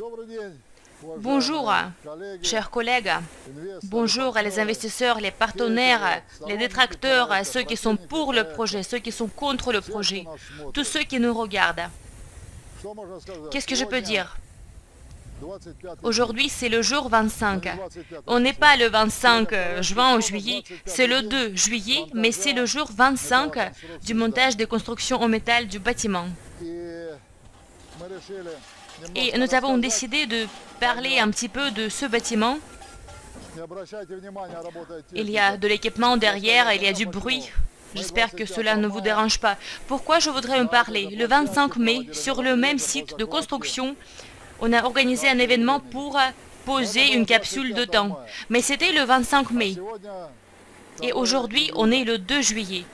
Bonjour, chers collègues. Bonjour les investisseurs, les partenaires, les détracteurs, ceux qui sont pour le projet, ceux qui sont contre le projet, tous ceux qui nous regardent. Qu'est-ce que je peux dire? Aujourd'hui, c'est le jour 25. On n'est pas le 25 juin ou juillet, c'est le 2 juillet, mais c'est le jour 25 du montage des constructions en métal du bâtiment. Et nous avons décidé de parler un petit peu de ce bâtiment. Il y a de l'équipement derrière, il y a du bruit. J'espère que cela ne vous dérange pas. Pourquoi je voudrais en parler? Le 25 mai, sur le même site de construction, on a organisé un événement pour poser une capsule de temps. Mais c'était le 25 mai. Et aujourd'hui, on est le 2 juillet.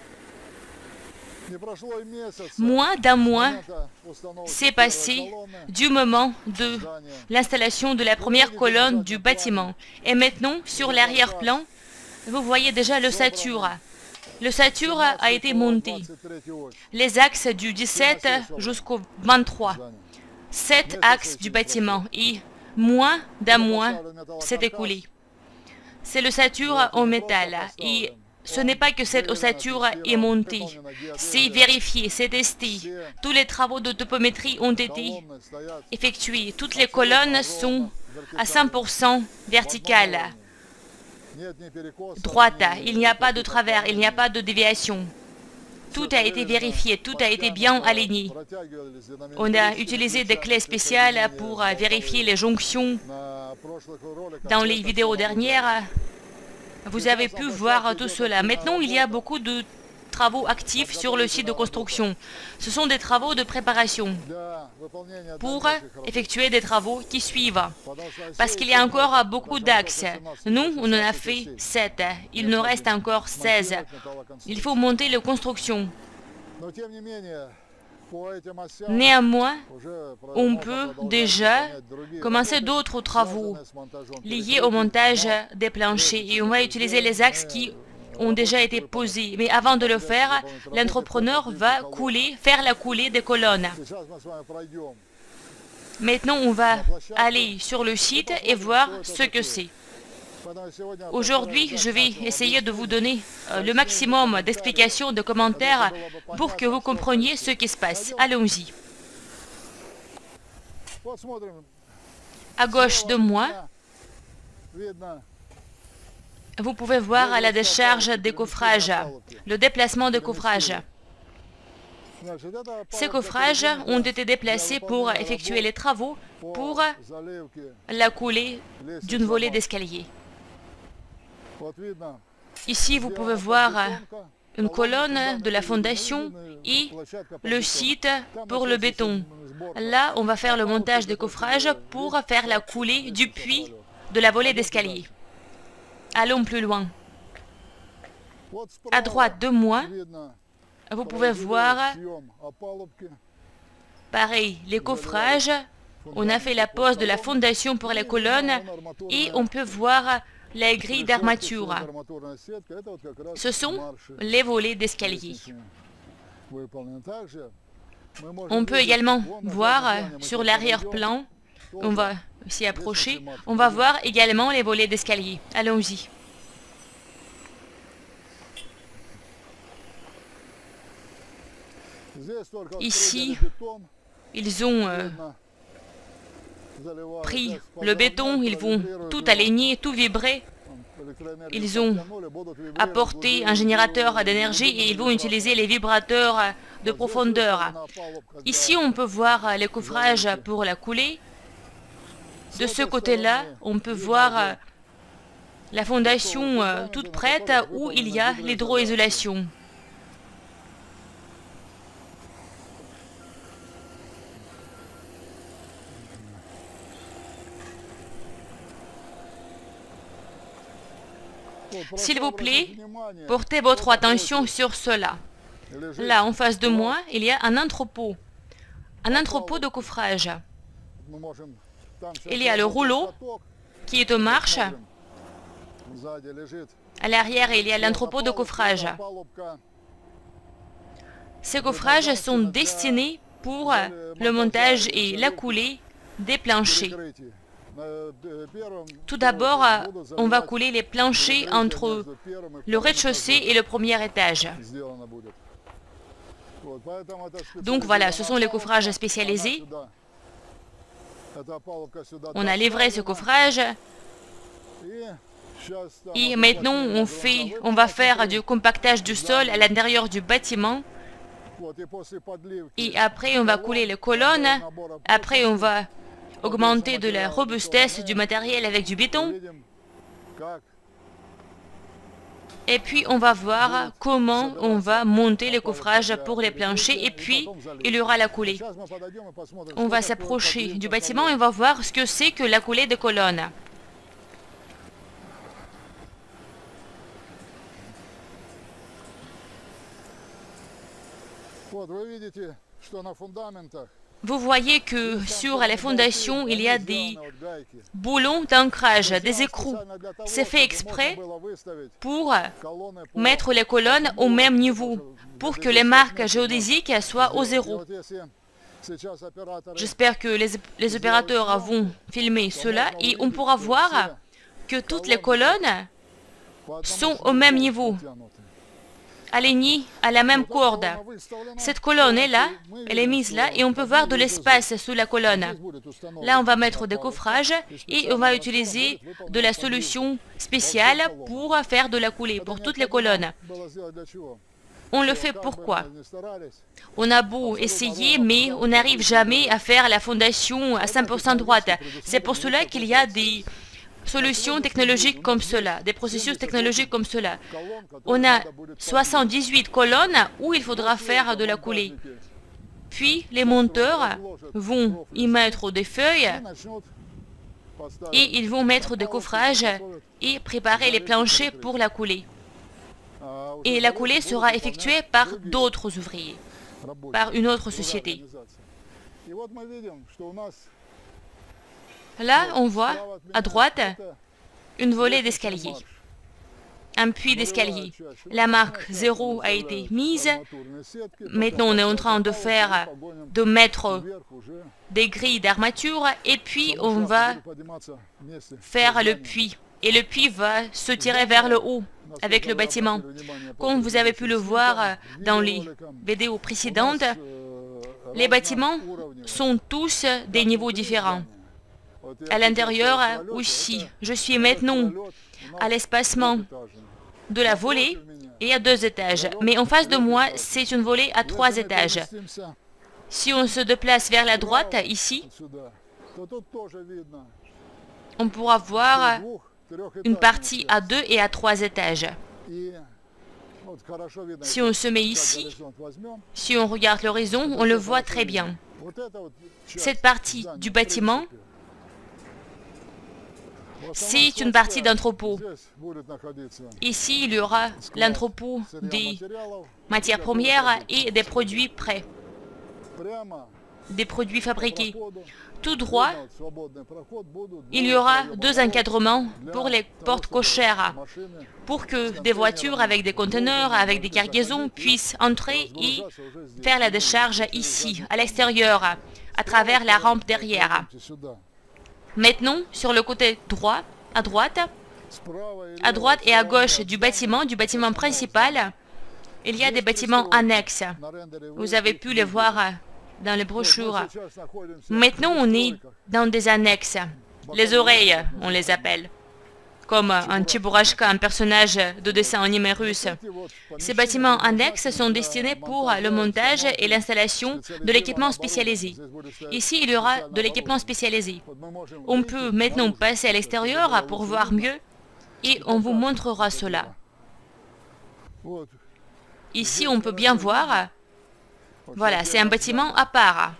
Moins d'un mois s'est passé du moment de l'installation de la première colonne du bâtiment. Et maintenant, sur l'arrière-plan, vous voyez déjà l'ossature. L'ossature a été montée. Les axes du 17 jusqu'au 23. 7 axes du bâtiment. Et moins d'un mois s'est écoulé. C'est l'ossature en métal. Et ce n'est pas que cette ossature est montée, c'est vérifié, c'est testé. Tous les travaux de topométrie ont été effectués. Toutes les colonnes sont à 100% verticales, droites. Il n'y a pas de travers, il n'y a pas de déviation. Tout a été vérifié, tout a été bien aligné. On a utilisé des clés spéciales pour vérifier les jonctions. Dans les vidéos dernières, vous avez pu voir tout cela. Maintenant, il y a beaucoup de travaux actifs sur le site de construction. Ce sont des travaux de préparation pour effectuer des travaux qui suivent. Parce qu'il y a encore beaucoup d'axes. Nous, on en a fait 7. Il nous reste encore 16. Il faut monter les constructions. Néanmoins, on peut déjà commencer d'autres travaux liés au montage des planchers et on va utiliser les axes qui ont déjà été posés. Mais avant de le faire, l'entrepreneur va faire la coulée des colonnes. Maintenant, on va aller sur le site et voir ce que c'est. Aujourd'hui, je vais essayer de vous donner le maximum d'explications, de commentaires pour que vous compreniez ce qui se passe. Allons-y. À gauche de moi, vous pouvez voir la décharge des coffrages, le déplacement de coffrages. Ces coffrages ont été déplacés pour effectuer les travaux pour la coulée d'une volée d'escalier. Ici, vous pouvez voir une colonne de la fondation et le site pour le béton. Là, on va faire le montage des coffrages pour faire la coulée du puits de la volée d'escalier. Allons plus loin. À droite de moi, vous pouvez voir, pareil, les coffrages. On a fait la pose de la fondation pour les colonnes et on peut voir les grilles d'armature. Ce sont les volets d'escalier. On peut également voir sur l'arrière-plan, on va s'y approcher, on va voir également les volets d'escalier. Allons-y. Ici, ils ont pris le béton, ils vont tout aligner, tout vibrer. Ils ont apporté un générateur d'énergie et ils vont utiliser les vibrateurs de profondeur. Ici, on peut voir les coffrages pour la coulée. De ce côté-là, on peut voir la fondation toute prête où il y a l'hydroisolation. S'il vous plaît, portez votre attention sur cela. Là, en face de moi, il y a un entrepôt de coffrage. Il y a le rouleau qui est en marche. À l'arrière, il y a l'entrepôt de coffrage. Ces coffrages sont destinés pour le montage et la coulée des planchers. Tout d'abord, on va couler les planchers entre le rez-de-chaussée et le premier étage. Donc voilà, ce sont les coffrages spécialisés. On a livré ce coffrage. Et maintenant, on va faire du compactage du sol à l'intérieur du bâtiment. Et après, on va couler les colonnes. Après, on va augmenter de la robustesse du matériel avec du béton. Et puis, on va voir comment on va monter le coffrage pour les planchers. Et puis, il y aura la coulée. On va s'approcher du bâtiment et on va voir ce que c'est que la coulée des colonnes. Vous voyez que sur les fondations, il y a des boulons d'ancrage, des écrous. C'est fait exprès pour mettre les colonnes au même niveau, pour que les marques géodésiques soient au zéro. J'espère que les opérateurs vont filmer cela et on pourra voir que toutes les colonnes sont au même niveau, alignées à la même corde. Cette colonne est là, elle est mise là et on peut voir de l'espace sous la colonne. Là, on va mettre des coffrages et on va utiliser de la solution spéciale pour faire de la coulée pour toutes les colonnes. On le fait pourquoi? On a beau essayer, mais on n'arrive jamais à faire la fondation à 100% droite. C'est pour cela qu'il y a des solutions technologiques comme cela, des processus technologiques comme cela. On a 78 colonnes où il faudra faire de la coulée. Puis les monteurs vont y mettre des feuilles et ils vont mettre des coffrages et préparer les planchers pour la coulée. Et la coulée sera effectuée par d'autres ouvriers, par une autre société. Là, on voit à droite une volée d'escalier, un puits d'escalier. La marque 0 a été mise. Maintenant, on est en train de mettre des grilles d'armature et puis on va faire le puits. Et le puits va se tirer vers le haut avec le bâtiment. Comme vous avez pu le voir dans les vidéos précédentes, les bâtiments sont tous des niveaux différents. À l'intérieur aussi, je suis maintenant à l'espacement de la volée et à 2 étages. Mais en face de moi, c'est une volée à 3 étages. Si on se déplace vers la droite, ici, on pourra voir une partie à 2 et à 3 étages. Si on se met ici, si on regarde l'horizon, on le voit très bien. Cette partie du bâtiment, c'est une partie d'entrepôt. Ici, il y aura l'entrepôt des matières premières et des produits prêts, des produits fabriqués. Tout droit, il y aura 2 encadrements pour les portes cochères, pour que des voitures avec des conteneurs, avec des cargaisons puissent entrer et faire la décharge ici, à l'extérieur, à travers la rampe derrière. Maintenant, sur le côté droit, à droite et à gauche du bâtiment principal, il y a des bâtiments annexes. Vous avez pu les voir dans les brochures. Maintenant, on est dans des annexes. Les oreilles, on les appelle. Comme un Tchibourachka, un personnage de dessin animé russe. Ces bâtiments annexes sont destinés pour le montage et l'installation de l'équipement spécialisé. Ici, il y aura de l'équipement spécialisé. On peut maintenant passer à l'extérieur pour voir mieux et on vous montrera cela. Ici, on peut bien voir. Voilà, c'est un bâtiment à part.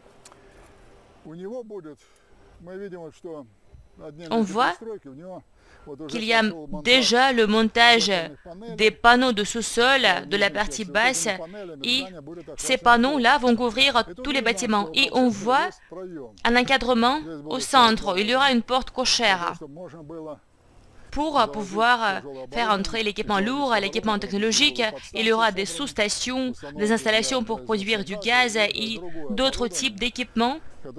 On voit qu'il y a déjà le montage des panneaux de sous-sol de la partie basse et ces panneaux-là vont couvrir tous les bâtiments. Et on voit un encadrement au centre. Il y aura une porte cochère pour pouvoir faire entrer l'équipement lourd, l'équipement technologique. Il y aura des sous-stations, des installations pour produire du gaz et d'autres types d'équipements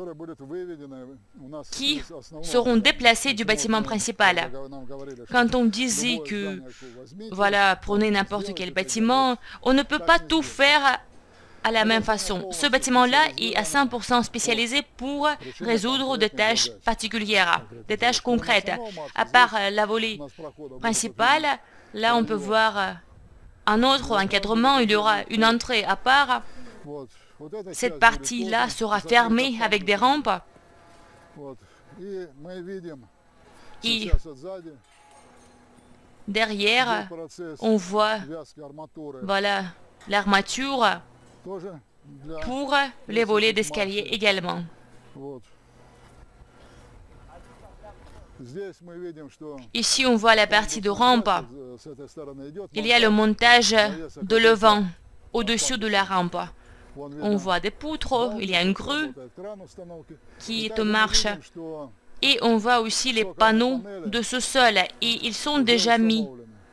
qui seront déplacés du bâtiment principal. Quand on disait que, voilà, prenez n'importe quel bâtiment, on ne peut pas tout faire à la même façon. Ce bâtiment-là est à 100% spécialisé pour résoudre des tâches particulières, des tâches concrètes. À part la volée principale, là on peut voir un autre encadrement, il y aura une entrée à part. Cette partie-là sera fermée avec des rampes. Et derrière, on voit, voilà, l'armature pour les volets d'escalier également. Ici, on voit la partie de rampe. Il y a le montage de levant au-dessus de la rampe. On voit des poutres, il y a une grue qui est en marche. Et on voit aussi les panneaux de sous-sol et ils sont déjà mis.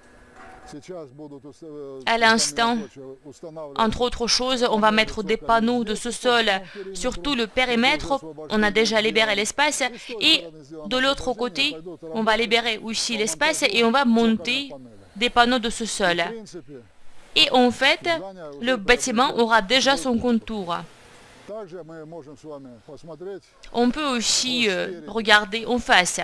À l'instant, entre autres choses, on va mettre des panneaux de sous-sol sur tout le périmètre. On a déjà libéré l'espace et de l'autre côté, on va libérer aussi l'espace et on va monter des panneaux de sous-sol. Et en fait, le bâtiment aura déjà son contour. On peut aussi regarder en face,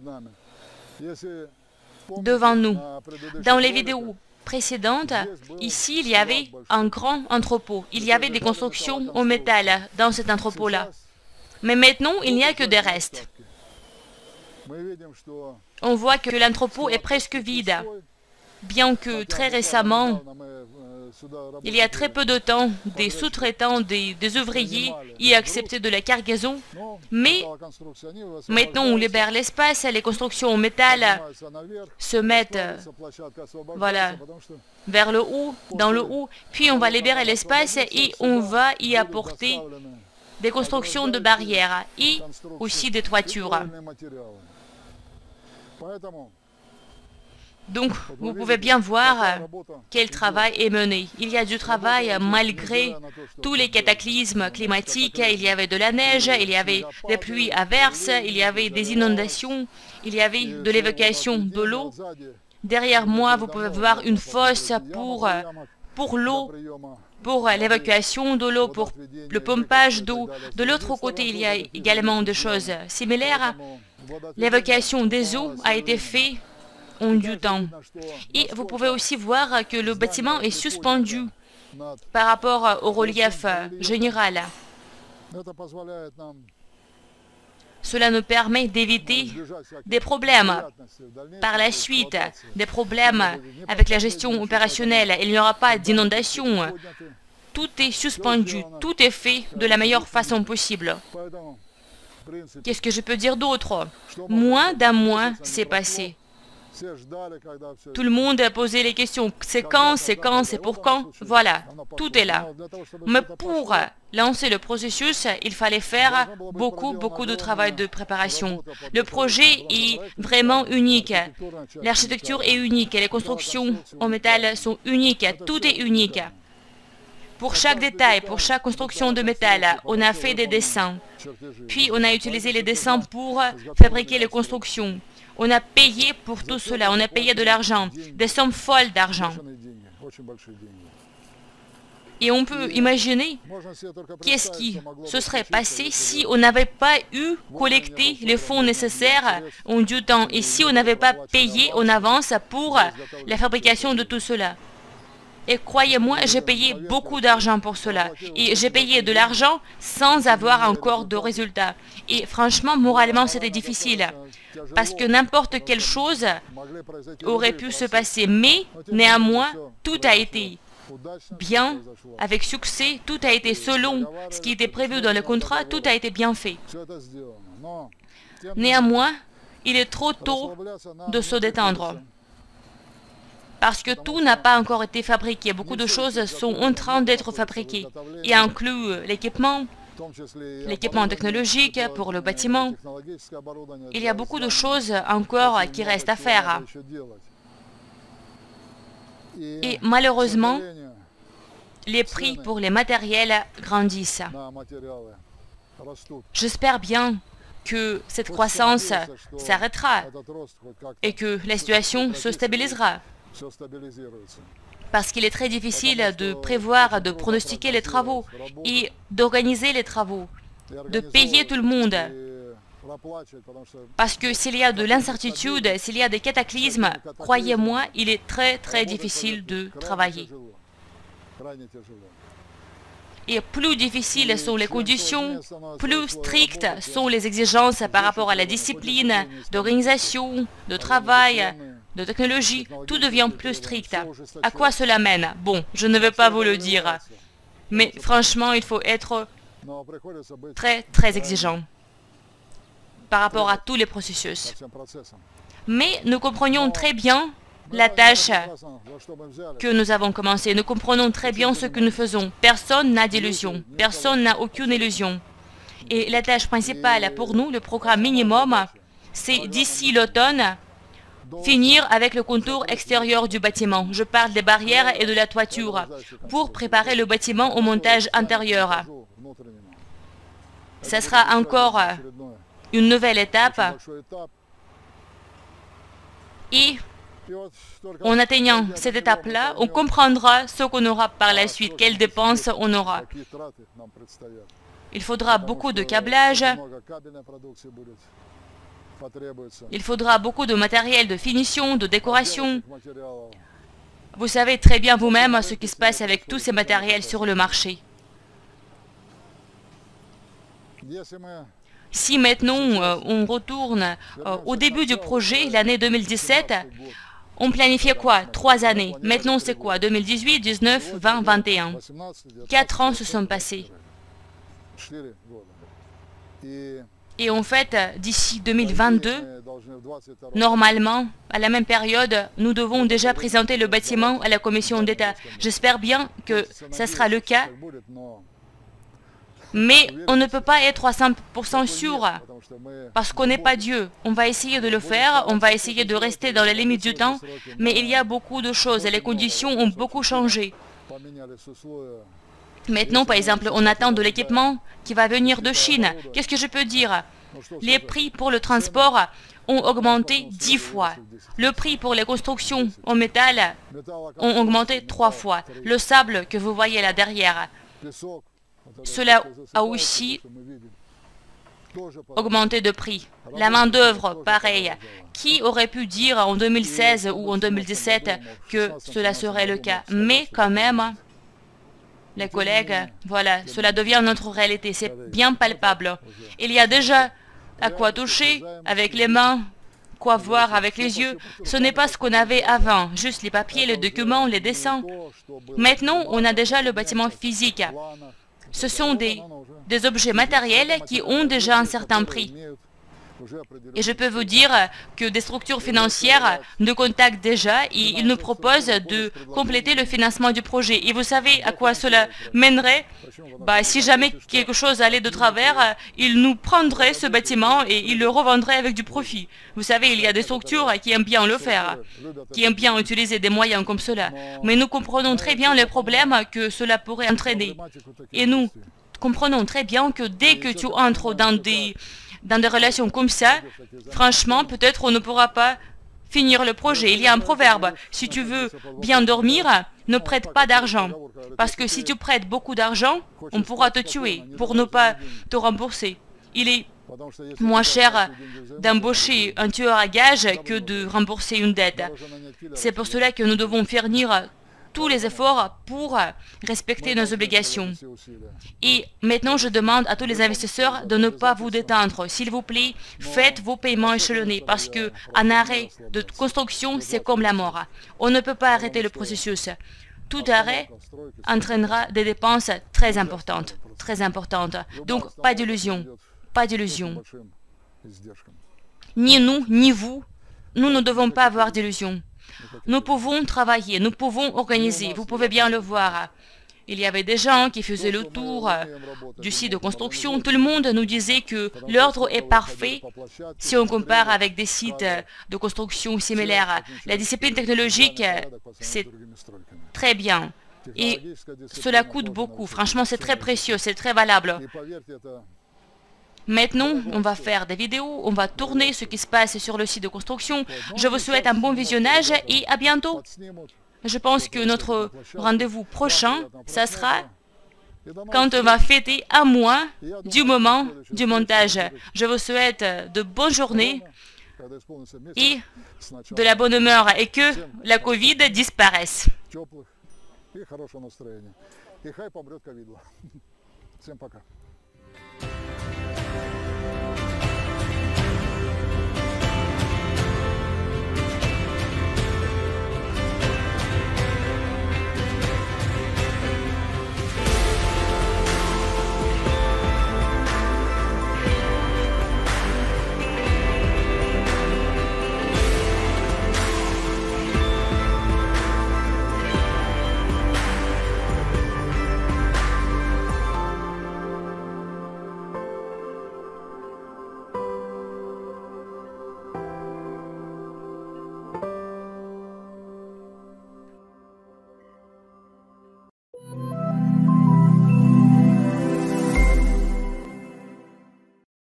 devant nous. Dans les vidéos précédentes, ici, il y avait un grand entrepôt. Il y avait des constructions en métal dans cet entrepôt-là. Mais maintenant, il n'y a que des restes. On voit que l'entrepôt est presque vide. Bien que très récemment, il y a très peu de temps, des sous-traitants, des ouvriers y acceptaient de la cargaison, mais maintenant on libère l'espace, les constructions en métal se mettent voilà, vers le haut, dans le haut, puis on va libérer l'espace et on va y apporter des constructions de barrières et aussi des toitures. Donc, vous pouvez bien voir quel travail est mené. Il y a du travail malgré tous les cataclysmes climatiques. Il y avait de la neige, il y avait des pluies averses, il y avait des inondations, il y avait de l'évacuation de l'eau. Derrière moi, vous pouvez voir une fosse pour l'eau, pour l'évacuation de l'eau, pour le pompage d'eau. De l'autre côté, il y a également des choses similaires. L'évacuation des eaux a été faite en du temps. Et vous pouvez aussi voir que le bâtiment est suspendu par rapport au relief général. Cela nous permet d'éviter des problèmes par la suite, des problèmes avec la gestion opérationnelle. Il n'y aura pas d'inondation. Tout est suspendu, tout est fait de la meilleure façon possible. Qu'est-ce que je peux dire d'autre? Moins d'un mois s'est passé. Tout le monde a posé les questions. C'est quand, c'est quand, c'est pour quand? Voilà, tout est là. Mais pour lancer le processus, il fallait faire beaucoup de travail de préparation. Le projet est vraiment unique. L'architecture est unique. Les constructions en métal sont uniques. Tout est unique. Pour chaque détail, pour chaque construction de métal, on a fait des dessins. Puis on a utilisé les dessins pour fabriquer les constructions. On a payé pour tout cela, on a payé de l'argent, des sommes folles d'argent. Et on peut imaginer qu'est-ce qui se serait passé si on n'avait pas eu collecté les fonds nécessaires en du temps et si on n'avait pas payé en avance pour la fabrication de tout cela. Et croyez-moi, j'ai payé beaucoup d'argent pour cela. Et j'ai payé de l'argent sans avoir encore de résultats. Et franchement, moralement, c'était difficile. Parce que n'importe quelle chose aurait pu se passer. Mais, néanmoins, tout a été bien, avec succès. Tout a été selon ce qui était prévu dans le contrat. Tout a été bien fait. Néanmoins, il est trop tôt de se détendre. Parce que tout n'a pas encore été fabriqué. Beaucoup de choses sont en train d'être fabriquées. Et inclut l'équipement, l'équipement technologique pour le bâtiment. Il y a beaucoup de choses encore qui restent à faire. Et malheureusement, les prix pour les matériels grandissent. J'espère bien que cette croissance s'arrêtera et que la situation se stabilisera. Parce qu'il est très difficile de prévoir, de pronostiquer les travaux et d'organiser les travaux, de payer tout le monde. Parce que s'il y a de l'incertitude, s'il y a des cataclysmes, croyez-moi, il est très difficile de travailler. Et plus difficiles sont les conditions, plus strictes sont les exigences par rapport à la discipline, d'organisation, de travail, de technologie. Tout devient plus strict. À quoi cela mène? Bon, je ne vais pas vous le dire. Mais franchement, il faut être très exigeant par rapport à tous les processus. Mais nous comprenions très bien la tâche que nous avons commencée. Nous comprenons très bien ce que nous faisons. Personne n'a d'illusion. Personne n'a aucune illusion. Et la tâche principale pour nous, le programme minimum, c'est d'ici l'automne, finir avec le contour extérieur du bâtiment. Je parle des barrières et de la toiture pour préparer le bâtiment au montage intérieur. Ça sera encore une nouvelle étape. Et en atteignant cette étape-là, on comprendra ce qu'on aura par la suite, quelles dépenses on aura. Il faudra beaucoup de câblage, il faudra beaucoup de matériel de finition, de décoration. Vous savez très bien vous-même ce qui se passe avec tous ces matériels sur le marché. Si maintenant on retourne au début du projet, l'année 2017, on planifiait quoi? 3 années. Maintenant c'est quoi? 2018, 19, 20, 21. 4 ans se sont passés. Et en fait, d'ici 2022, normalement, à la même période, nous devons déjà présenter le bâtiment à la commission d'État. J'espère bien que ça sera le cas. Mais on ne peut pas être à 100% sûr, parce qu'on n'est pas Dieu. On va essayer de le faire, on va essayer de rester dans la limite du temps, mais il y a beaucoup de choses et les conditions ont beaucoup changé. Maintenant, par exemple, on attend de l'équipement qui va venir de Chine. Qu'est-ce que je peux dire? Les prix pour le transport ont augmenté 10 fois. Le prix pour les constructions en métal ont augmenté 3 fois. Le sable que vous voyez là derrière, cela a aussi augmenté de prix. La main-d'œuvre, pareil. Qui aurait pu dire en 2016 ou en 2017 que cela serait le cas? Mais quand même, les collègues, voilà, cela devient notre réalité. C'est bien palpable. Il y a déjà à quoi toucher avec les mains, quoi voir avec les yeux. Ce n'est pas ce qu'on avait avant, juste les papiers, les documents, les dessins. Maintenant, on a déjà le bâtiment physique. Ce sont des objets matériels qui ont déjà un certain prix. Et je peux vous dire que des structures financières nous contactent déjà et ils nous proposent de compléter le financement du projet. Et vous savez à quoi cela mènerait? Si jamais quelque chose allait de travers, ils nous prendraient ce bâtiment et ils le revendraient avec du profit. Vous savez, il y a des structures qui aiment bien le faire, qui aiment bien utiliser des moyens comme cela. Mais nous comprenons très bien les problèmes que cela pourrait entraîner. Et nous comprenons très bien que dès que tu entres dans des relations comme ça, franchement, peut-être on ne pourra pas finir le projet. Il y a un proverbe, si tu veux bien dormir, ne prête pas d'argent. Parce que si tu prêtes beaucoup d'argent, on pourra te tuer pour ne pas te rembourser. Il est moins cher d'embaucher un tueur à gages que de rembourser une dette. C'est pour cela que nous devons fournir tous les efforts pour respecter nos obligations. Et maintenant, je demande à tous les investisseurs de ne pas vous détendre. S'il vous plaît, faites vos paiements échelonnés parce qu'un arrêt de construction, c'est comme la mort. On ne peut pas arrêter le processus. Tout arrêt entraînera des dépenses très importantes. Donc, pas d'illusion. Pas d'illusion. Ni nous, ni vous, nous ne devons pas avoir d'illusion. Nous pouvons travailler, nous pouvons organiser, vous pouvez bien le voir. Il y avait des gens qui faisaient le tour du site de construction. Tout le monde nous disait que l'ordre est parfait si on compare avec des sites de construction similaires. La discipline technologique, c'est très bien. Et cela coûte beaucoup. Franchement, c'est très précieux, c'est très valable. Maintenant, on va faire des vidéos, on va tourner ce qui se passe sur le site de construction. Je vous souhaite un bon visionnage et à bientôt. Je pense que notre rendez-vous prochain, ça sera quand on va fêter un mois du moment du montage. Je vous souhaite de bonnes journées et de la bonne humeur et que la Covid disparaisse. И хорошего настроения. И хай помрет ковидло. Всем пока.